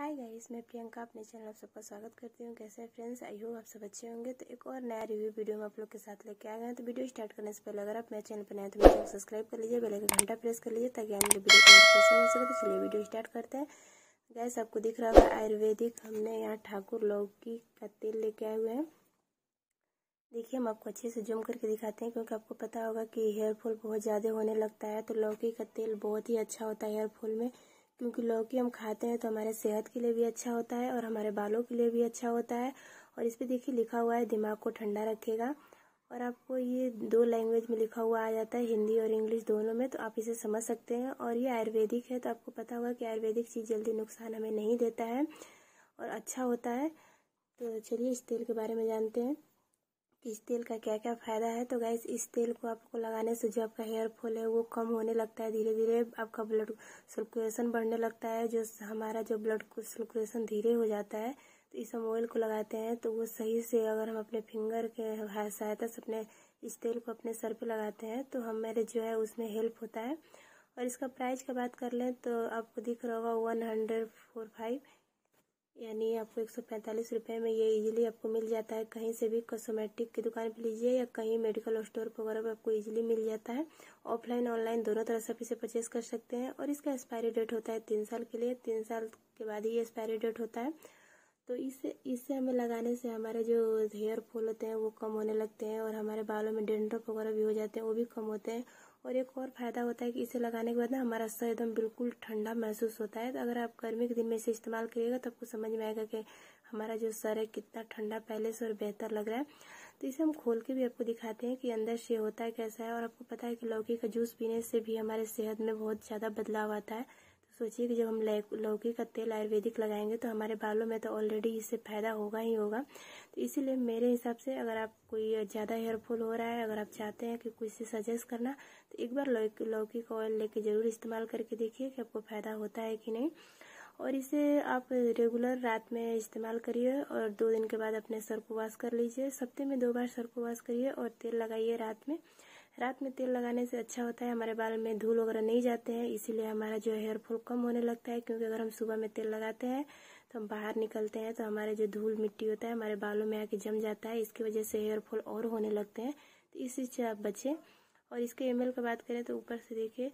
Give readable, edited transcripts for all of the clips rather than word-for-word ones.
Hi guys, मैं प्रियंका अपने channel आप सबका स्वागत करती हूँ। कैसे हैं फ्रेंड्स? आई होप आप सब अच्छे होंगे। तो एक और नया रिव्यू वीडियो में आप लोग के साथ लेके आ गए हैं। तो वीडियो स्टार्ट करने से पहले अगर आप मेरे चैनल पर नए हैं तो मेरे चैनल को सब्सक्राइब कर लीजिए, बेल आइकन घंटा प्रेस कर लीजिए ताकि आने वाली वीडियो का नोटिफिकेशन हो सके। तो चलिए वीडियो स्टार्ट करते हैं। गैस आपको दिख रहा होगा आयुर्वेदिक, हमने यहाँ ठाकुर लौकी का तेल लेके आए हुए हैं। देखिए हम आपको अच्छे से जूम करके दिखाते हैं क्योंकि आपको पता होगा कि हेयर फॉल बहुत ज़्यादा होने लगता है। तो लौकी का तेल बहुत ही अच्छा होता है हेयर फॉल में, क्योंकि लौकी हम खाते हैं तो हमारे सेहत के लिए भी अच्छा होता है और हमारे बालों के लिए भी अच्छा होता है। और इस पर देखिए लिखा हुआ है दिमाग को ठंडा रखेगा, और आपको ये 2 लैंग्वेज में लिखा हुआ आ जाता है, हिंदी और इंग्लिश दोनों में, तो आप इसे समझ सकते हैं। और ये आयुर्वेदिक है तो आपको पता होगा कि आयुर्वेदिक चीज़ जल्दी नुकसान हमें नहीं देता है और अच्छा होता है। तो चलिए इस तेल के बारे में जानते हैं कि इस तेल का क्या क्या फ़ायदा है। तो गाइस इस तेल को आपको लगाने से जो आपका हेयर फॉल है वो कम होने लगता है। धीरे धीरे आपका ब्लड सर्कुलेशन बढ़ने लगता है। जो हमारा जो ब्लड सर्कुलेशन धीरे हो जाता है, तो इस हम ऑयल को लगाते हैं तो वो सही से, अगर हम अपने फिंगर के सहायता से अपने इस तेल को अपने सर पे लगाते हैं तो हमारे जो है उसमें हेल्प होता है। और इसका प्राइस की बात कर लें तो आपको दिख रहा होगा 145, यानी आपको 145 रुपये में ये इजीली आपको मिल जाता है। कहीं से भी कॉस्मेटिक की दुकान पे लीजिए या कहीं मेडिकल स्टोर वगैरह पे आपको इजीली मिल जाता है। ऑफलाइन ऑनलाइन दोनों तरह से आप इसे परचेज कर सकते हैं। और इसका एक्सपायरी डेट होता है 3 साल के लिए। 3 साल के बाद ही एक्सपायरी डेट होता है। तो इससे हमें लगाने से हमारे जो हेयर फॉल होते हैं वो कम होने लगते हैं और हमारे बालों में डेंड्रफ वगैरह भी हो जाते हैं, वो भी कम होते हैं। और एक और फ़ायदा होता है कि इसे लगाने के बाद ना हमारा सर एकदम बिल्कुल ठंडा महसूस होता है। तो अगर आप गर्मी के दिन में इसे इस्तेमाल करिएगा तो आपको समझ में आएगा कि हमारा जो सर है कितना ठंडा पहले से और बेहतर लग रहा है। तो इसे हम खोल के भी आपको दिखाते हैं कि अंदर से होता है कैसा है। और आपको पता है कि लौकी का जूस पीने से भी हमारे सेहत में बहुत ज़्यादा बदलाव आता है। तो सोचिए कि जब हम लौकी का तेल आयुर्वेदिक लगाएंगे तो हमारे बालों में तो ऑलरेडी इससे फ़ायदा होगा ही होगा। तो इसीलिए मेरे हिसाब से अगर आप कोई ज़्यादा हेयर फॉल हो रहा है, अगर आप चाहते हैं कि किसी से सजेस्ट करना, तो एक बार लौकी का ऑयल लेके ज़रूर इस्तेमाल करके देखिए कि आपको फ़ायदा होता है कि नहीं। और इसे आप रेगुलर रात में इस्तेमाल करिए और 2 दिन के बाद अपने सर को वॉश कर लीजिए। हफ्ते में 2 बार सर को वॉश करिए और तेल लगाइए रात में। रात में तेल लगाने से अच्छा होता है, हमारे बाल में धूल वगैरह नहीं जाते हैं, इसीलिए हमारा जो हेयर फॉल कम होने लगता है। क्योंकि अगर हम सुबह में तेल लगाते हैं तो हम बाहर निकलते हैं तो हमारे जो धूल मिट्टी होता है हमारे बालों में आके जम जाता है, इसकी वजह से हेयर फॉल और होने लगते हैं। तो इस चीज़ से आप बचें। और इसके एमएल की बात करें तो ऊपर से देखिए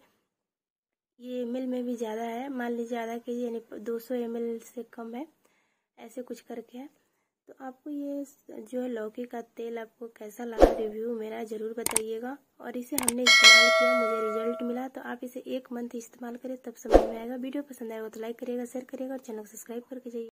ये एमएल में भी ज़्यादा है, मान लीजिए आधा केजी यानी 200 ml से कम है, ऐसे कुछ करके है। तो आपको ये जो है लौकी का तेल आपको कैसा लगा, रिव्यू मेरा ज़रूर बताइएगा। और इसे हमने इस्तेमाल किया, मुझे रिजल्ट मिला। तो आप इसे 1 मंथ इस्तेमाल करें तब समझ में आएगा। वीडियो पसंद आएगा तो लाइक करिएगा, शेयर करिएगा और चैनल को सब्सक्राइब करके जाइए।